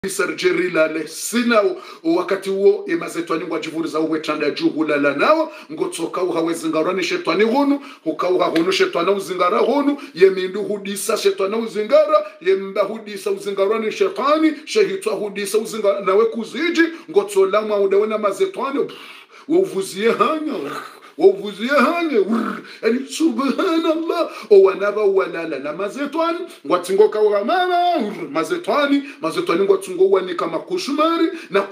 Sarjeri lale sina wakati huo emazetwani ngwa jivuriza uwe tanda juhu lala nao ngotsoka uhawezi ngarani shetwani hunu hukauha hunu shetwana uzingara hunu yemindu hudisa shetwana uzingara yemba hudisa uzingarani shetani shehitwa hudisa uzingara nawe kuziji ngotsolama udawena mazetwani wavuzie hanya wavuzie hanya yani subhanallah owanaba walala na mazetwani ngwatingoka uhamama mazetwani ngwatingo wani kama koshumari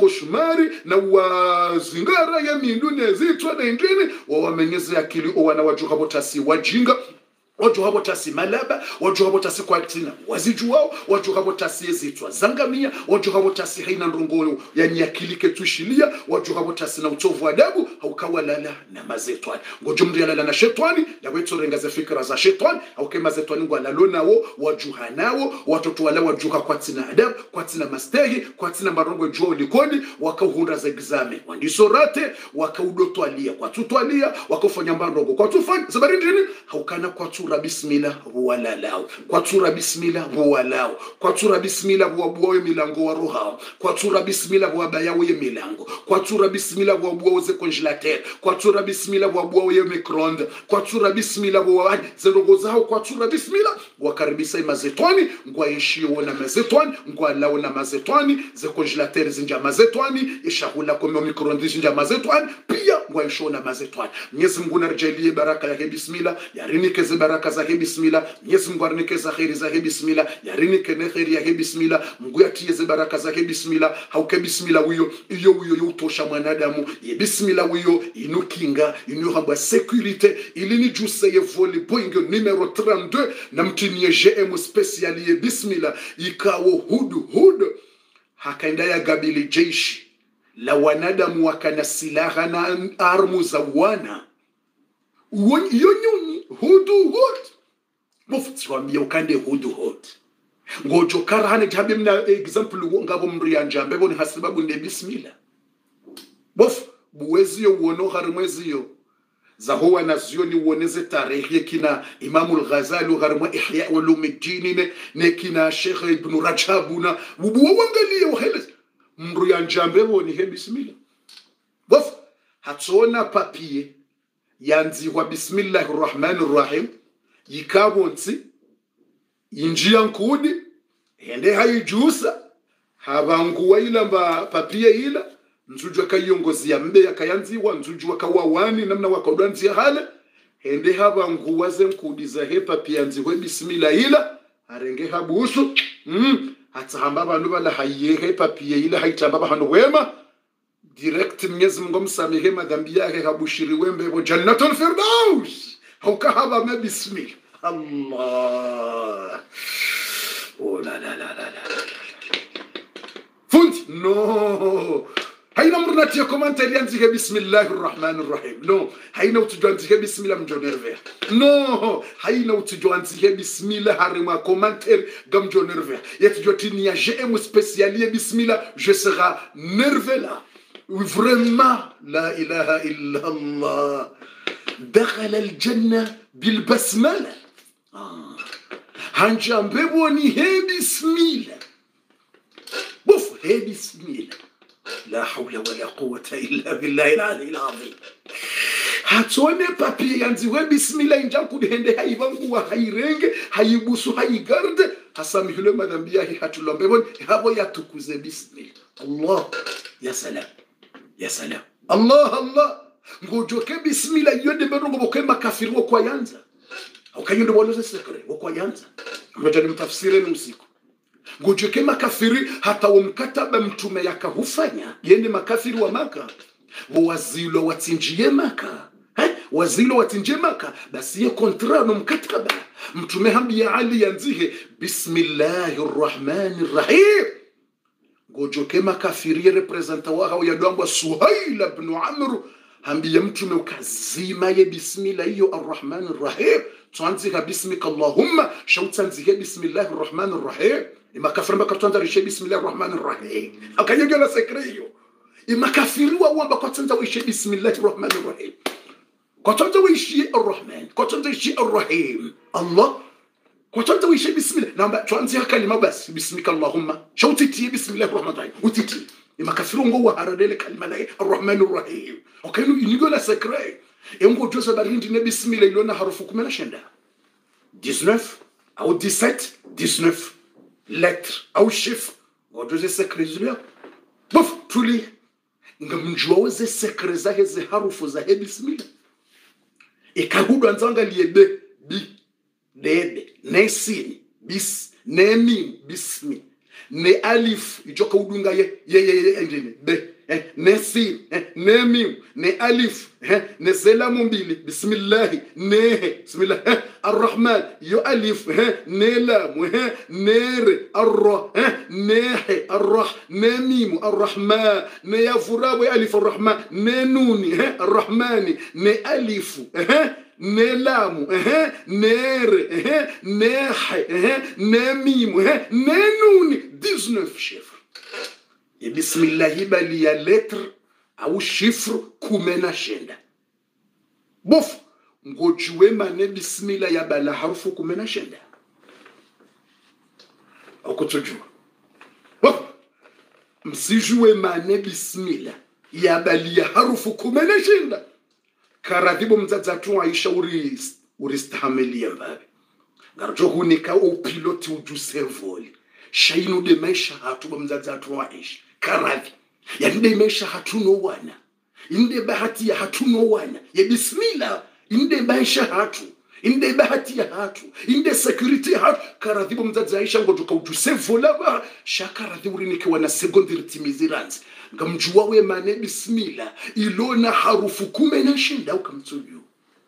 na wazingara ya mindu nezitwa na ingine wamenyeze akili owana wajuhabo tasi wajinga wajuhabo tasi malaba wajuhabo tasi kwa tina wazijuwao wajuhabo tasi ezitwa zangamia wajuhabo tasi haina ndongoyo yani akili ketushilia wajuhabo tasi na utovu adabu haukawa lala na mazetwani ngojumri lala na shetwani ya wetu rengaze fikra za shetwani hauke mazetwani ngwa lalo nao wajuha nao watoto wala wajuha kwa tina adabu kwa tina mastehi kwa tina marongo juo likoni wakauhunda za exame wandisorate wakaudotwalia kwa tutwalia wakafanya marongo kwa tufanya zabari ndini haukana kwa bismillah walalao kwa tura bismillah walao kwa tura bismillah wabuoe milango wa roha kwa tura bismillah wabayawe milango kwa tura bismillah wabuoe congelateur kwa tura bismillah wabuoe microonde kwa tura bismillah wa zendogo zao kwa tura bismillah wakaribisa mazetwani ngwaishio na mazetwani ngwalao na mazetwani ze congelateur zinja mazetwani ishahula kwa microonde zinja mazetwani pia ngwaishio na mazetwani Mwenyezi Mungu narjalie baraka ya bismillah yarinike baraka za bismillah Mwenyezi Mungu arnikeza khairi za bismillah yarinike ne khairi ya bismillah Mungu yatie ze baraka za bismillah hauke bismillah wiyo utosha mwanadamu ye bismillah wiyo inukinga inuhamba sécurité ilini juse ye voli Boeing numero 32 na mtinie GM special ye bismillah ikawo hud hakaenda ya gabili jeshi la wanadamu wakana silaha na armu za wana yonyuni hud mufti wambia ukande hud ngojo karahane jabe mna example ngabo mriya njambe boni hasibabu ne bismillah bof buweziyo uono harimweziyo zahuwa nazioni uoneze tarehe kina Imamul Ghazali harimwa Ihya Ulumuddin ne kina Sheikh Ibn Rajabuna bubuwa wangalie uhele mriya njambe boni he bismillah bof hatsona papier yanzi wa bismillahirrahmanirrahim yikabonsi injia nkudi ende hayijusa habanguwa ila mba papie ila nzujwa kayongozi ya mbe yakayanziwa nzujwa kawawani namna wakaudwanzi ya hale ende habanguwa ze nkudi za he papie yanziwe bismillah ila arenge habusu hatahamba bandu bala hayehe papie ila haitamba bandu wema direct Mwenyezi Mungu msamehe madhambi yake habushiri wembe bo jannatul firdaus hukahaba ma bismillah Allah oh la fundi no haina mrunati ya komantari yanzike bismillahirrahmanirrahim no haina utujanzike bismillah mjonerve no haina utujanzike bismillah harima komantari gamjonerve yatujotini ya GM spécialier bismillah je serai nerveux là vraiment la ilaha illa Allah دخل الجنة بالبسملة هنجام ببوني هي بسم الله بوف هي بسم الله لا حول ولا قوة إلا بالله العلي العظيم هاتوني بابي ينزوه بسم الله إنجام كود هنده هايبانكو وهايرنج هايبوسو هايغارد حسامي هلو مدام بياهي هاتولون ببون هابو ياتوكوزي بسم الله الله يا سلام يا سلام الله ngojoke bismillah yode berongo bokema kafiri kwa yanza ukayonde boloze sekre kwa yanza ngoja nimtafsire ni usiku ngojoke makafiri hata umkataba mtume yakahufanya yende makafiri wa Maka wazilo watinjie Maka wazilo watinjie Maka basi ye kontra no mkataba mtume hambia Ali yanzihe bismillahirrahmanirrahim ngojoke makafiri representa wao yadwangwa Suhail ibn Amr hambia mtume ukazima ye bismillah hiyo arrahmanirrahim tuanzika bismika Allahumma shautanzika bismillahirrahmanirrahim imakafirma katanda rishe bismillahirrahmanirrahim akanyegela sekreyo imakafiriwa wamba katanda wishe bismillahirrahmanirrahim katanda wishe arrahman katanda wishe arrahim Allah kwa tuanze uishe bismillah naomba tuanze kalima basi bismika allahumma shautiti bismillahir rahmanir rahim utiti imakafiru ngo wa haradele kalima la arrahmanir rahim okenu inigo la secret ngo josa barindi ne bismillah ilona harufu 19 au 19 lettres au chiffres ngo josa secret zile bof tuli ngamjua ze secret za hizo harufu za bismillah ikahudu anzanga liebe bi dede ne sin bis ne mim bismi ne alif ijoka udunga ye engine be ne sin ne mim ne alif ne selamu mbili bismillah ne bismillah arrahman yo alif ne lam ne r arra ne arrah ne mim arrahman ne yafurabu alif arrahman ne nuni arrahmani ne alif ne lamu ne ne ne mim ne nuni 19 chiffres et bismillah bali ya lettre au chiffre 19 bof ngojue mane bismillah ya bala harufu 19 okutujua bof msijue mane bismillah ya bali ya harufu 19 karadhibo mzadzatu Aisha uristahamilia mbabe garjo hunika o pilote ujuservoli shainu de maisha hatu mzadzatu Aisha karadhi yani de maisha hatuno wana inde bahati ya hatuno wana ya bismillah inde maisha hatu inde bahati ya hatu inde security hatu karadhibo mzadza Aisha ngojoka ujuservola ba shakaradhi urinike wana secondary timiziranzi ngamjua we mane bismillah ilona harufu 19 ukamtsuju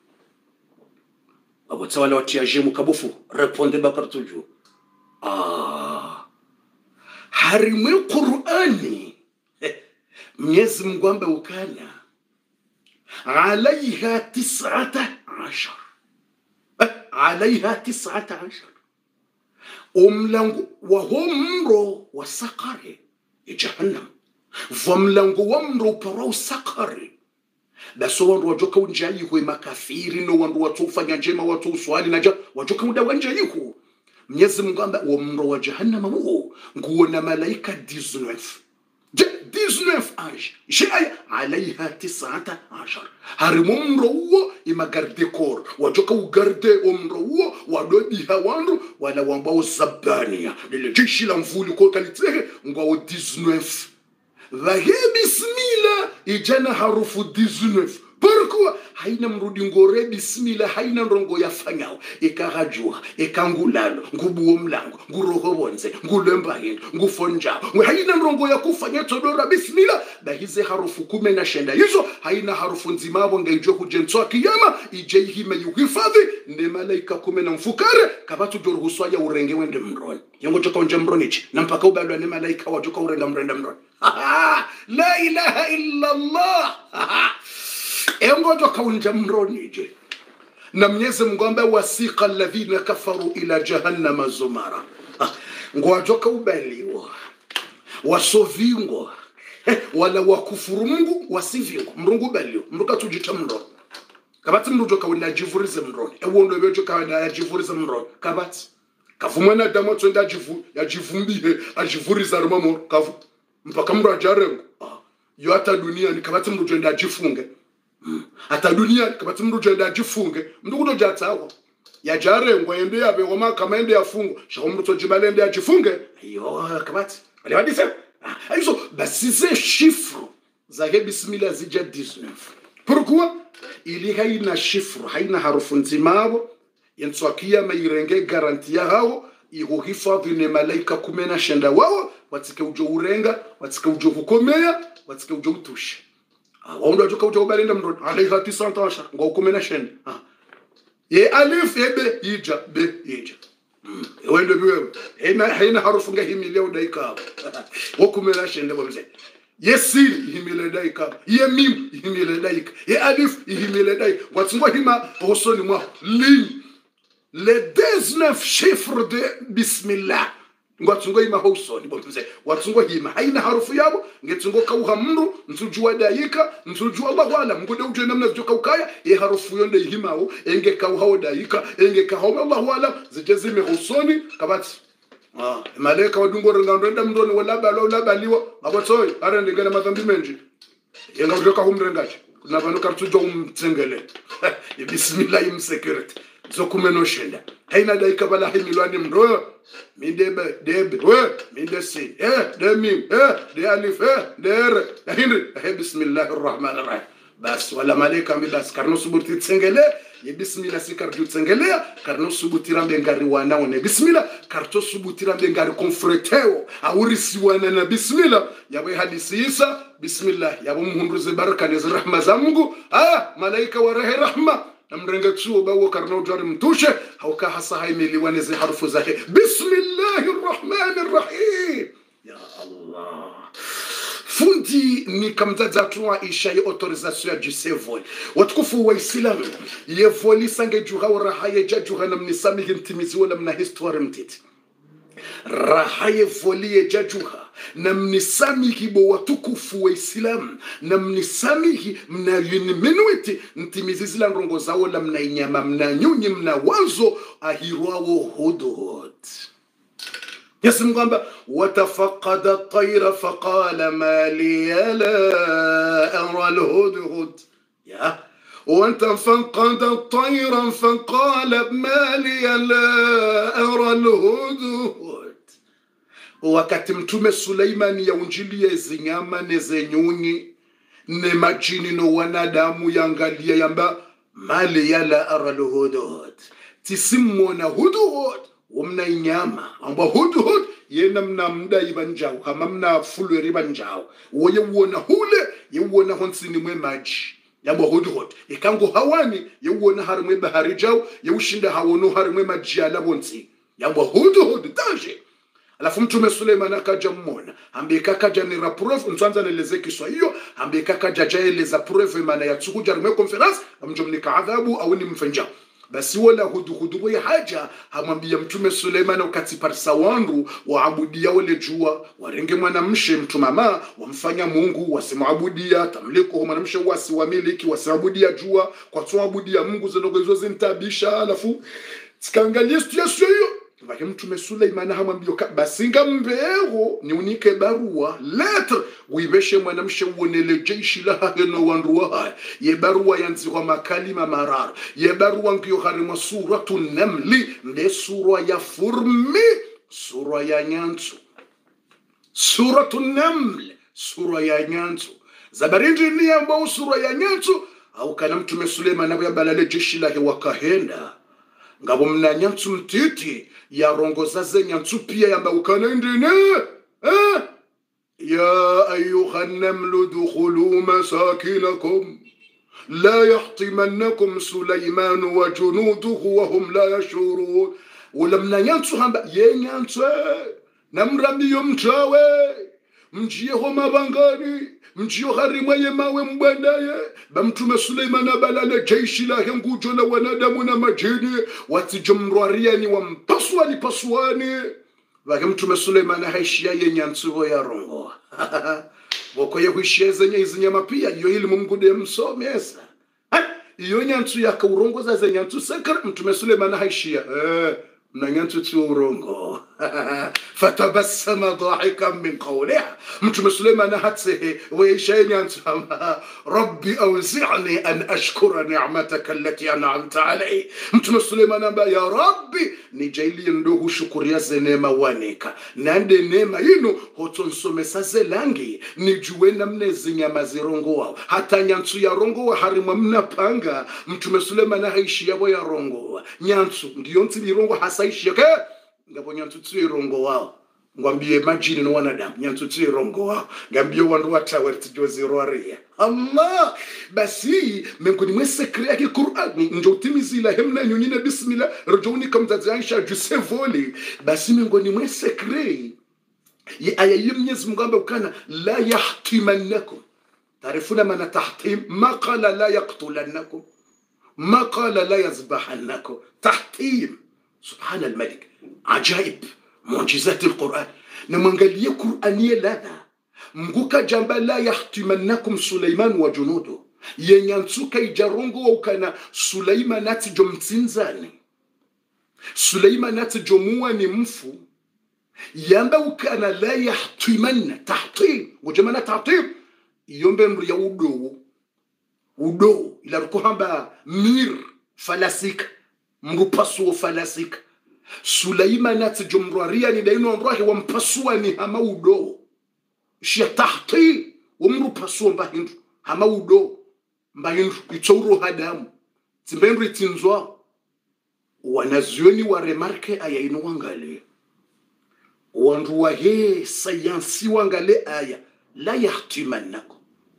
abotsa watia jemu kabufu répondez bakartuju harimul qur'ani Mwenyezi Mungu ambaye ukana alaiha 19 alaiha 19 umlangu wa humro wa saqari jahannam vamlango wamro parau sakari baso wandu wajoka unjayi huwe makafiri no wandu watu ufanya njema watu uswali naja wajoka muda wanjayi huwe Mwenyezi Mungu amba wamro wa jahannama huo nguona malaika 19 âge shaya alaiha 19 harimumro huo imagarde kor wajoka ugarde umro huo wadobiha wandu wala wambao zabania lile jeshi la mvuli kwa kalitege ngwao 19 Vahe bismillah ijana harufu 19 Pourquoi haina mrudi ngore bismillah haina ndongo ya fanyao ikarajua ikangulalo ngubuo mlango nguroho bonze ngulemba hindu ngufonja haina ndongo ya kufanya todora bismillah bahize harufu 19 hizo haina harufu nzimabo ngejwe kujentwa kiyama ije hime yuhifadhi ne malaika 10 mfukare kabatu doruhuswa ya urenge wende mroni yango joka unje mronichi na mpaka ubalwa ne malaika wajoka urenga mrenda mroni la ilaha illa Allah engojo kaunja mronije na Mwenyezi Mungu ambaye wasiqa alladhina kafaru ila jahannama zumara ngojo kaubaliwa wasovingo wala wakufuru Mungu wasivingo mrungu balio mruka tujita mro kabati mrujo kaunda jivurize mro ewondo bejo kaunda jivurize mro kabati kavumana damo twenda jivumbihe ajivuriza rumamo kavu mpaka mro ajarengo yo hata dunia ni kabati mrujo enda jifunge hata dunia kabati mrujo enda jifunge mndukuto jatsawa ya jarengwa ende yabe ngoma kama ende yafungo shako mruto jibalende ya jifunge yo kabati wale wadise aizo basi ces chiffres za bismillah zija 19 pourquoi ili haina chiffre haina harufu nzimabo yenswakia mairenge garantia hao ihuhifadhi ne malaika 19 wao watike ujo urenga watike ujo kukomea watike ujo utusha waondo ajoka ujo balenda mro alaiha 19 ngo 19 ye alif ebe ija be ija wende biwe haina harufu ngahimilia udaika wo 19 wamze yesil himile daika ye mim himile daika ye alif himile daika watsingo hima osoni mwa li les 19 chiffres de bismillah ngwatsungo ima hausoni bomze watsungo hima haina harufu yabo ngetsungo kauha mru nsujua daika nsujua Allah wala ngode uje namna zoka ukaya harufu yonde himao enge kauha daika enge kauha Allah wala zijezime hausoni kabati malaika wadungo ngandenda mndoni wala baliwa abatsoy arende ngana madhambi menji yenga ujoka humrengaje kuna banu kartujo umtsengele bismillah imsecurity zokumeno shenda haina daika bala himilwani mndo mindebe debe minde sin de mim de alif de r hinri bismillahir rahmanir rahim bas wala malaika bas karno subuti tsengele ye bismillah sikar du tsengele karno subuti rambe ngari wana one bismillah karto subuti rambe ngari konfreteo awurisi wana na bismillah yawe hadisi isa bismillah yabo muhunduze baraka ne rahma za Mungu malaika wa rahma namrenga tsuo bawo karno jari mtushe hauka hasa haimeliwane zi harufu zake bismillahir rahmanir rahim ya Allah fundi ni kamdada tuwa isha ya autorisation ya jisevoli watukufu wa islamu ye voli sange juha wa rahaye jajuha na mnisamihi mtimizi wala mna histoire mtiti rahaye voli ye jajuha na mnisamihi bo watukufu wa islamu na mnisamihi mna yunimenuiti mtimizi zila nrongo za wala mna inyama mna nyunyi mna wazo ahirwawo hudhud يسمى وتفقد الطير فقال ما لي لا أرى الهدهد يا وانت فقد الطير فقال ما لي لا أرى الهدهد wakati mtume Suleimani yaunjilie zinyama nezenyunyi ne majini no wanadamu yangalia yamba mali yala ara alhudhud tisimona hudhud umna inyama amba hudhud yena mna mda ibanjao kama mna fulwe ribanjao woye uona hule ye uona honsini mwe maji yamba hudhud ikango hawani ye uona harimwe bahari jao ye ushinda hawono harimwe maji ala bonsi yamba hudhud daje. Alafu mtume Suleiman akaja mmona ambika kaja ni proof mtwanza neleze kiswa hiyo ambika kaja jaeleza proof maana ya tsukuja rume conference amjomnika adhabu au ni mfenja basi wala huduhudu ya haja hamwambia mtume Suleiman ukati parsa wandu waabudia wale jua warenge mwanamshe mtumama wamfanya Mungu wasimwabudia tamliko mwanamshe wasiwamiliki wasiabudia jua kwa tuabudia Mungu zinogezo zintabisha alafu tikaangalia situation hiyo Vake mtume Suleiman hamwambia basinga mbego ni unike barua letter uibeshe mwanamshe uonele jeshi la hano wanruwa ye barua yanzi kwa makalima marar ye barua nkiyo harima suratu namli nde sura ya furmi sura ya nyantu suratu namli sura ya nyantu zabarindi ni ambao sura ya nyantu au kana mtume Suleiman ya balale jeshi la wakahenda ngabo mna nyantu mtiti ya rongoza ze nyantu pia yamba ukanendine ya ayuha namlu dukhulu masakinakum la yahtimannakum Suleiman wa junuduhu wa hum la yashurun wala mna nyantu hamba ye nyantu namramiyo mtawe mjiyeho mabangani mjiyo harimwe ye mawe mbwendaye bamtume Suleiman balale jeshi lahe ngujo na wanadamu na majini watijumrwariani wampaswani paswani wake mtume Suleiman haishia ye nyantuvo ya rongo wako ye huisheze nye izinyama pia iyo ili mumgude msomesa iyo nyantu ya kaurongo za nyantu sekar mtume Suleiman haishia na nyantu tu urongo fatabassama dhahikan min qawliha mtume Suleiman hatsehe waisha nyantu rabbi awzi'ni an ashkura ni'mataka allati an'amta alayhi mtume Suleiman amba ya rabbi nijaili ndo shukuria ze neema wanika nande neema ino hotonsomesa zelangi nijue namne zinyama zirongo wao hata nyantu ya rongo wa harimwa mnapanga mtume Suleiman haishi yabo ya rongo nyantu ndiyo nti rongo hasaishi yake ngapo nyantu tu rongo wao ngwambie majini no wanadamu nyantu tu rongo wao ngambie wandu watawerti jozi roaria Allah basi miongoni mwa sekre yake Qur'an ndio timizila hemna nyonyina bismillah rujuni kamza Aisha jusevoli basi miongoni mwa sekre ya aya Mwenyezi Mungu ambaye kana la yahtimannakum taarifuna maana tahtim ma qala la yaqtulannakum ما قال لا يذبحنكم تحتيم سبحان الملك عجائب mu'jizati alquran na mwangalie qur'ani ladha mguka jamba la yahtimannakum Sulaiman wa junudu yenyansuka ijarongo ukana Sulaiman ati jomtsinzani Sulaiman ati jomuwa ni mfu yamba ukana la yahtimanna tahtim wajamana tahtim yombe mri ya udo ila rukuhamba mir falasika mrupasu falasika Sulaiman ati jomraria ni daino amrahi wampasua ni hama udo shia tahti wamrupasu mbahindu hama udo mbahindu itsoro hadamu timbendu itinzwa wanazioni wa remarke aya ino wangale wandu wa he sayansi wangale aya la yahtimannakum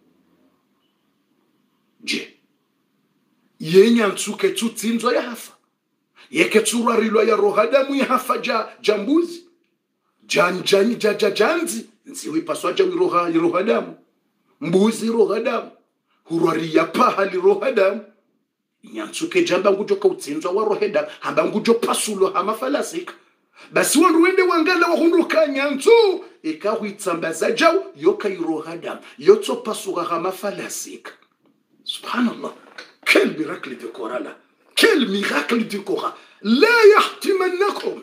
je yenya nsuke tutinzwa ya hafa yeke turarilwa ya rohadamu ya hafa jambuzi janjani janzi nsiwi paswaja rohadamu mbuzi rohadamu hurari ya paha li rohadamu nyansuke jamba ngujo kautsinzwa wa rohadamu hamba ngujo pasulo hama falasika basi wandu wende wangala wahunduka nyansu ikahuitsambaza jau yoka rohadamu yotso pasuga hama falasika subhanallah quel miracle du Coran là quel miracle du Coran la yahtimannakum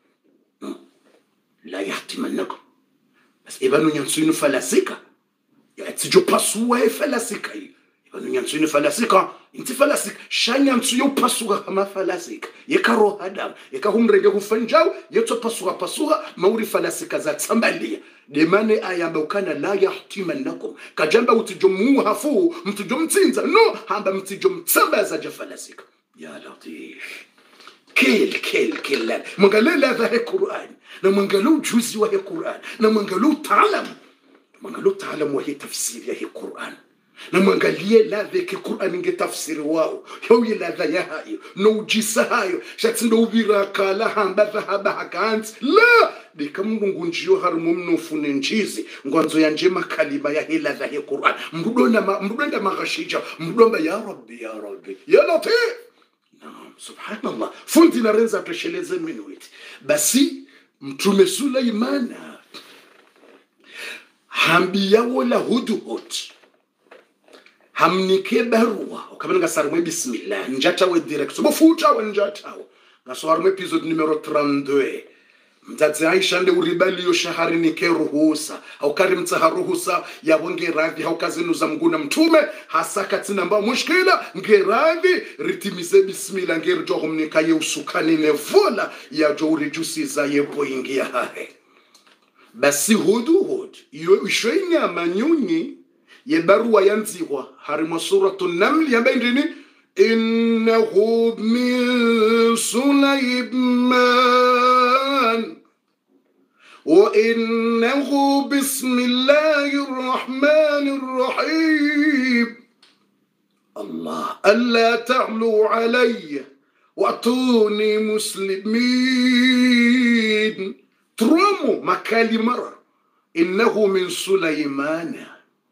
la yahtimannakum bas ibanu nyansunu falasika ya tijo pasuwa falasika ibanu nyansunu falasika inti falasika shanyansu yo pasuga kama falasika yekaro adam yekahumrenge kufanjao yeto pasuga mauri falasika za tsambalia demane ayamba ukana la yahtimannakum kajamba utijomu hafu mtijomtsinza no hamba mtijomtsambaza falasika ya latif كل مانغالو لا ذا القرآن لا مانغالو جزء وهي القرآن لا مانغالو تعلم وهي تفسير وهي القرآن لا مانغاليه لا ذاك القرآن نجي تفسير واو هو لا ذا يهاي نو جسهاي شاتندو بيراكا لا هامبا ذهب كانت لا ndikamngungunjio harumumno funenjizi ngwanzo yanje makalima ya hila ذا القرآن mbudonda magashija mbudomba ya rabbi ya latif subhanallah fundi na renza tosheleze minuiti basi mtume Suleiman hambia wala hudhud hamnike barua ukamena ngasarumwe bismillah njata we direct bofuta we njata ngasarumwe episode numero 32 mtadzi Aisha nde uribali yo shahari nike ruhusa au karimtsa haruhusa ya wonge radhi au kazinuza mguna mtume hasaka tinamba mushkila ngeradhi ritimize bismillah ngerjo humnika ye usukani nevola ya jori jusi za yepo ingia hahe basi hudhud yo ishwenya manyunyi ye barua yanziwa harimo suratul naml yamba indini innahu min Sulaiman وإنه بسم الله الرحمن الرحيم الله ألا تعلوا علي وأتوني مسلمين ترومو مكالي مرة إنه من سليمان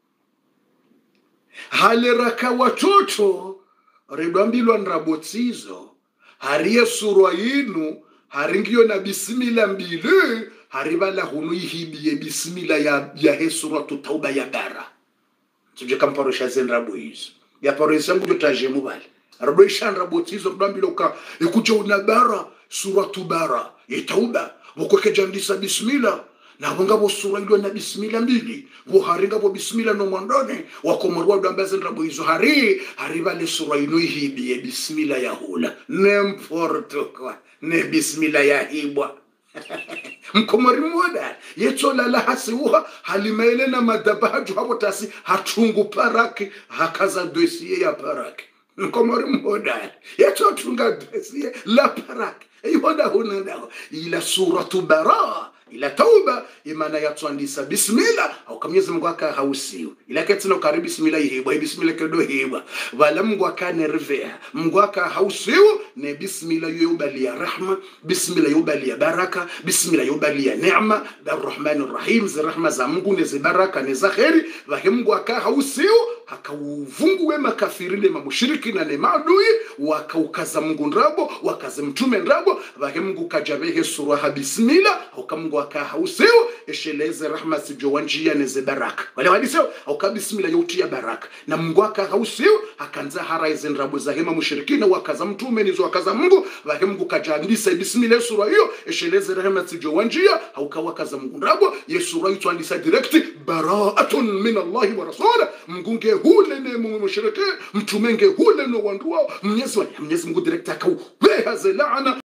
هل ركواتوتو ربامبيلو نرابوتيزو هاريه سوروينو هارنجيو na bismillah mbili haribala hunu ihibiye bismillah ya he suratu tauba ya bara tuje kamparosha zenrabo hizo ya parosha ngujo tajemu bali rabo ishanrabo tizo ndambiloka ikuja unabara suratu bara ya tauba bokoke jandisa bismillah na ngabo sura ilo na bismillah mbili bo haringa bo bismillah no mwandone wakomorwa ndambaze nrabo hizo haribale sura ino ihibiye bismillah ya hula n'importe quoi ne bismillah ya hibwa mkomari moda yetola la hasiuha halimaile na madabaju hapo tasi hatungu paraki hakaza dossier ya paraki mkomari moda yetotunga dossier la paraki ihoda hunanda ila suratu bara ila tauba imana yatwandisa bismillah au kamyezi Mungu aka hausiu ila ketino karibu bismillah hibwa bismillah kedo hibwa wala Mungu aka nervea Mungu aka hausiu ne bismillah yubali ya rahma bismillah yubali ya baraka bismillah yubali ya neema darrahmanir rahim za rahma za Mungu ne za baraka ne za khairi wa Mungu aka hausiu hakauvungue makafiri le mamushiriki na le maadui wakaukaza Mungu ndrabo wakaze mtume ndrabo vake Mungu kajabehe sura bismillah au Mungu akahauseo esheleze rahma sijo wanjia neze baraka wale wadiseo au bismillah yotia baraka na Mungu akahauseo akanza haraize ndrabo za hema mushirikina wakaza mtume nizo wakaza Mungu vake Mungu kajandisa bismillah sura hiyo esheleze rahma sijo wanjia au kawakaza Mungu ndrabo yesura hiyo andisa direct bara'atun min Allah wa rasula Mungu hule ne mushirike mtumenge hule no wandua Mwenyezi Mungu direct akau behaze laana